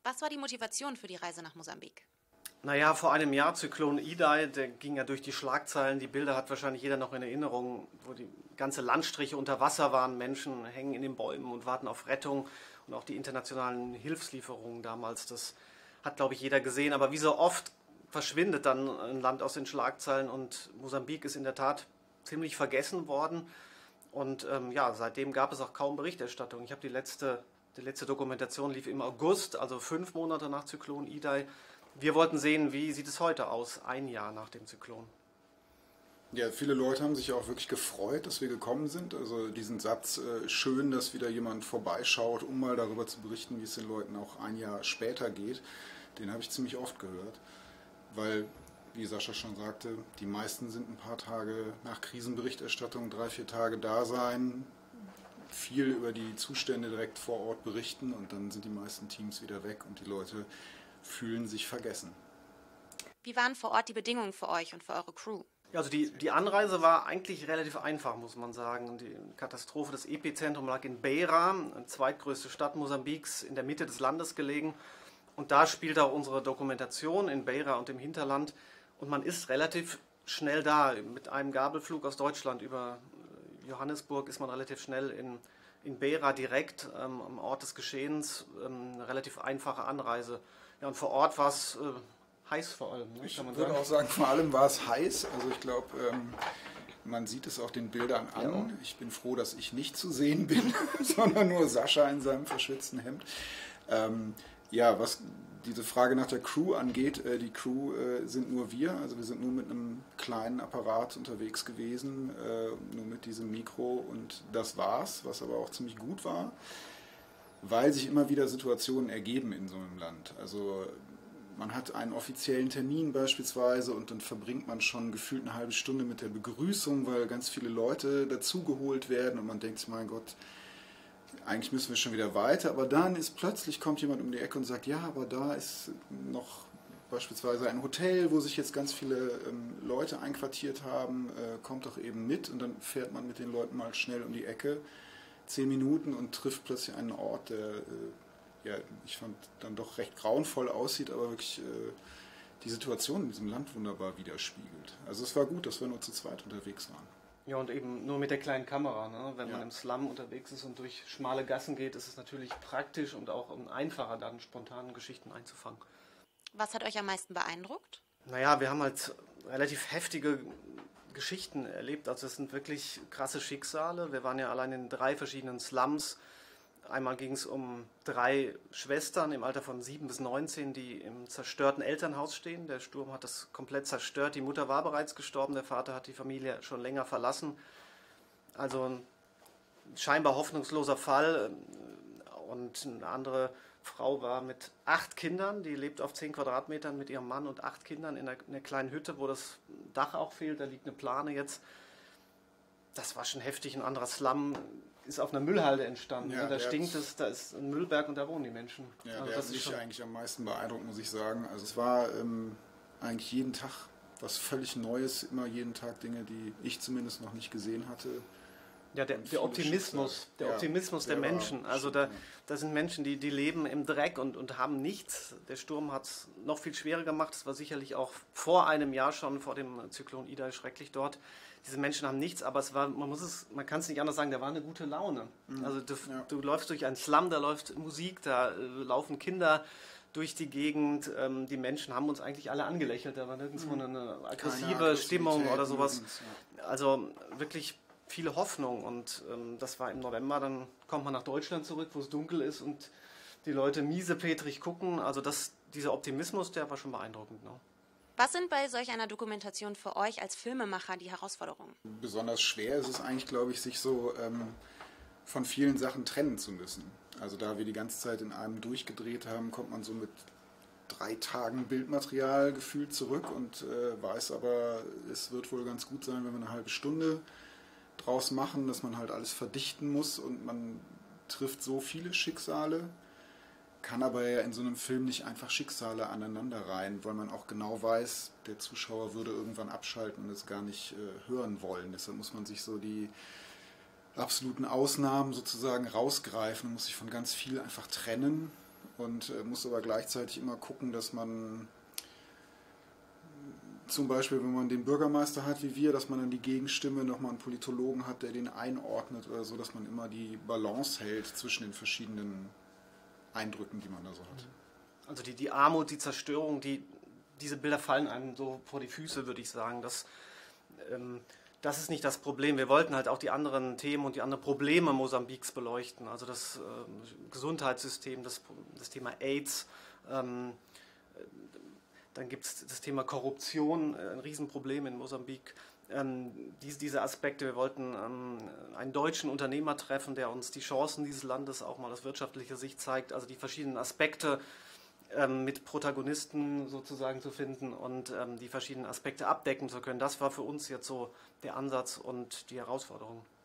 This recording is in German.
Was war die Motivation für die Reise nach Mosambik? Naja, vor einem Jahr Zyklon Idai, der ging ja durch die Schlagzeilen. Die Bilder hat wahrscheinlich jeder noch in Erinnerung, wo die ganze Landstriche unter Wasser waren. Menschen hängen in den Bäumen und warten auf Rettung. Und auch die internationalen Hilfslieferungen damals, das hat, glaube ich, jeder gesehen. Aber wie so oft verschwindet dann ein Land aus den Schlagzeilen. Und Mosambik ist in der Tat ziemlich vergessen worden. Und ja, seitdem gab es auch kaum Berichterstattung. Ich habe die letzte Dokumentation lief im August, also 5 Monate nach Zyklon Idai. Wir wollten sehen, wie sieht es heute aus, ein Jahr nach dem Zyklon. Ja, viele Leute haben sich ja auch wirklich gefreut, dass wir gekommen sind. Also diesen Satz, schön, dass wieder jemand vorbeischaut, um mal darüber zu berichten, wie es den Leuten auch ein Jahr später geht, den habe ich ziemlich oft gehört. Weil, wie Sascha schon sagte, die meisten sind ein paar Tage nach Krisenberichterstattung, 3, 4 Tage da sein, viel über die Zustände direkt vor Ort berichten und dann sind die meisten Teams wieder weg und die Leute fühlen sich vergessen. Wie waren vor Ort die Bedingungen für euch und für eure Crew? Also die Anreise war eigentlich relativ einfach, muss man sagen. Die Katastrophe, das Epizentrum lag in Beira, zweitgrößte Stadt Mosambiks, in der Mitte des Landes gelegen. Und da spielt auch unsere Dokumentation in Beira und im Hinterland. Und man ist relativ schnell da. Mit einem Gabelflug aus Deutschland über Johannesburg ist man relativ schnell in Beira direkt am Ort des Geschehens. Eine relativ einfache Anreise. Ja, und vor Ort war es heiß vor allem. Ne, ich würde auch sagen, vor allem war es heiß. Also ich glaube, man sieht es auch den Bildern an. Ja. Ich bin froh, dass ich nicht zu sehen bin, sondern nur Sascha in seinem verschwitzten Hemd. Ja, was diese Frage nach der Crew angeht, die Crew sind nur wir. Also wir sind nur mit einem kleinen Apparat unterwegs gewesen, nur mit diesem Mikro und das war's, was aber auch ziemlich gut war. Weil sich immer wieder Situationen ergeben in so einem Land. Also man hat einen offiziellen Termin beispielsweise und dann verbringt man schon gefühlt eine halbe Stunde mit der Begrüßung, weil ganz viele Leute dazugeholt werden und man denkt sich, mein Gott, eigentlich müssen wir schon wieder weiter. Aber dann kommt jemand um die Ecke und sagt, ja, aber da ist noch beispielsweise ein Hotel, wo sich jetzt ganz viele Leute einquartiert haben, kommt doch eben mit und dann fährt man mit den Leuten mal schnell um die Ecke. 10 Minuten und trifft plötzlich einen Ort, der, ja, ich fand, dann doch recht grauenvoll aussieht, aber wirklich die Situation in diesem Land wunderbar widerspiegelt. Also es war gut, dass wir nur zu zweit unterwegs waren. Ja, und eben nur mit der kleinen Kamera. Ne? Wenn man im Slum unterwegs ist und durch schmale Gassen geht, ist es natürlich praktisch und auch einfacher, dann spontane Geschichten einzufangen. Was hat euch am meisten beeindruckt? Naja, wir haben halt relativ heftige Geschichten erlebt. Also es sind wirklich krasse Schicksale. Wir waren ja allein in 3 verschiedenen Slums. Einmal ging es um 3 Schwestern im Alter von 7 bis 19, die im zerstörten Elternhaus stehen. Der Sturm hat das komplett zerstört. Die Mutter war bereits gestorben, der Vater hat die Familie schon länger verlassen. Also ein scheinbar hoffnungsloser Fall. Und eine andere Frau war mit 8 Kindern, die lebt auf 10 Quadratmetern mit ihrem Mann und 8 Kindern in einer kleinen Hütte, wo das Dach auch fehlt, da liegt eine Plane jetzt. Das war schon heftig. Ein anderer Slum ist auf einer Müllhalde entstanden. Ja, da stinkt es, da ist ein Müllberg und da wohnen die Menschen. Ja, also der hat mich eigentlich am meisten beeindruckt, muss ich sagen. Also es war eigentlich jeden Tag was völlig Neues, immer jeden Tag Dinge, die ich zumindest noch nicht gesehen hatte. Ja, der Optimismus der Menschen. Also da sind Menschen, die leben im Dreck und haben nichts. Der Sturm hat es noch viel schwerer gemacht. Es war sicherlich auch vor einem Jahr schon, vor dem Zyklon Idai, schrecklich dort. Diese Menschen haben nichts, aber es war, man kann es nicht anders sagen, da war eine gute Laune. Also du läufst durch einen Slum, da läuft Musik, da laufen Kinder durch die Gegend. Die Menschen haben uns eigentlich alle angelächelt. Da war nirgendwo eine aggressive Stimmung oder sowas. Also wirklich viele Hoffnung und das war im November, dann kommt man nach Deutschland zurück, wo es dunkel ist und die Leute miesepetrig gucken. Also dieser Optimismus, der war schon beeindruckend. Ne? Was sind bei solch einer Dokumentation für euch als Filmemacher die Herausforderungen? Besonders schwer ist es eigentlich, glaube ich, sich so von vielen Sachen trennen zu müssen. Also da wir die ganze Zeit in einem durchgedreht haben, kommt man so mit 3 Tagen Bildmaterial gefühlt zurück und weiß aber, es wird wohl ganz gut sein, wenn wir eine halbe Stunde draus machen, dass man halt alles verdichten muss und man trifft so viele Schicksale, kann aber ja in so einem Film nicht einfach Schicksale aneinanderreihen, weil man auch genau weiß, der Zuschauer würde irgendwann abschalten und es gar nicht hören wollen. Deshalb muss man sich so die absoluten Ausnahmen sozusagen rausgreifen und muss sich von ganz viel einfach trennen und muss aber gleichzeitig immer gucken, dass man zum Beispiel, wenn man den Bürgermeister hat wie wir, dass man dann die Gegenstimme nochmal einen Politologen hat, der den einordnet oder so, dass man immer die Balance hält zwischen den verschiedenen Eindrücken, die man da so hat. Also die Armut, die Zerstörung, diese Bilder fallen einem so vor die Füße, würde ich sagen. Das ist nicht das Problem. Wir wollten halt auch die anderen Themen und die anderen Probleme Mosambiks beleuchten. Also das Gesundheitssystem, das Thema AIDS, dann gibt es das Thema Korruption, ein Riesenproblem in Mosambik. Diese Aspekte, wir wollten einen deutschen Unternehmer treffen, der uns die Chancen dieses Landes auch mal aus wirtschaftlicher Sicht zeigt, also die verschiedenen Aspekte mit Protagonisten sozusagen zu finden und die verschiedenen Aspekte abdecken zu können. Das war für uns jetzt so der Ansatz und die Herausforderung.